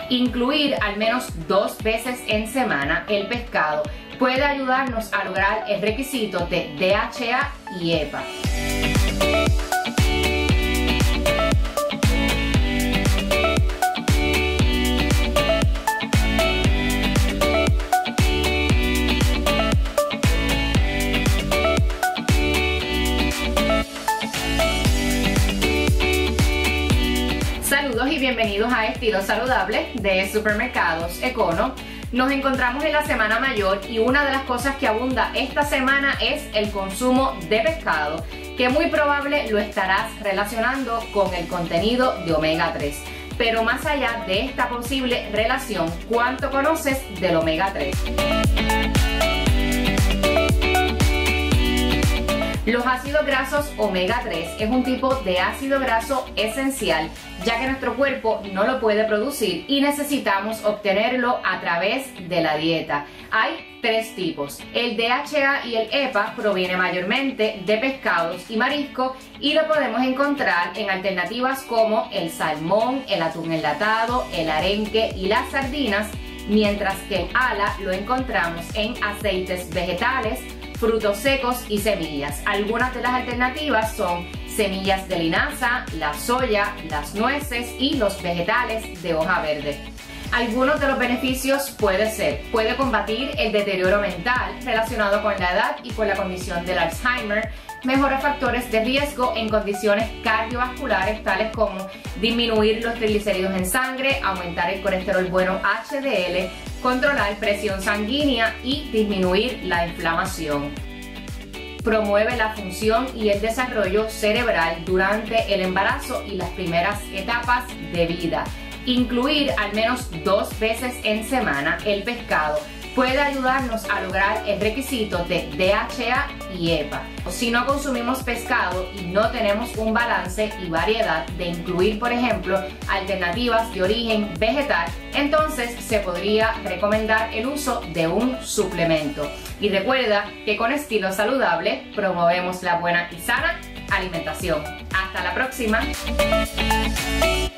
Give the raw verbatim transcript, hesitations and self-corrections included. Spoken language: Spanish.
Incluir al menos dos veces en semana el pescado puede ayudarnos a lograr el requisito de D H A y E P A. Saludos y bienvenidos a Estilo Saludable de Supermercados Econo. Nos encontramos en la semana mayor y una de las cosas que abunda esta semana es el consumo de pescado, que muy probable lo estarás relacionando con el contenido de omega tres. Pero más allá de esta posible relación, ¿cuánto conoces del omega tres? Los ácidos grasos omega tres es un tipo de ácido graso esencial, ya que nuestro cuerpo no lo puede producir y necesitamos obtenerlo a través de la dieta. Hay tres tipos. El D H A y el E P A proviene mayormente de pescados y mariscos y lo podemos encontrar en alternativas como el salmón, el atún enlatado, el arenque y las sardinas, mientras que el A L A lo encontramos en aceites vegetales, frutos secos y semillas. Algunas de las alternativas son semillas de linaza, la soya, las nueces y los vegetales de hoja verde. Algunos de los beneficios puede ser, puede combatir el deterioro mental relacionado con la edad y con la condición del Alzheimer, mejora factores de riesgo en condiciones cardiovasculares tales como disminuir los triglicéridos en sangre, aumentar el colesterol bueno H D L, controlar presión sanguínea y disminuir la inflamación. Promueve la función y el desarrollo cerebral durante el embarazo y las primeras etapas de vida. Incluir al menos dos veces en semana el pescado puede ayudarnos a lograr el requisito de D H A y E P A. Si no consumimos pescado y no tenemos un balance y variedad de incluir, por ejemplo, alternativas de origen vegetal, entonces se podría recomendar el uso de un suplemento. Y recuerda que con Estilo Saludable promovemos la buena y sana alimentación. Hasta la próxima.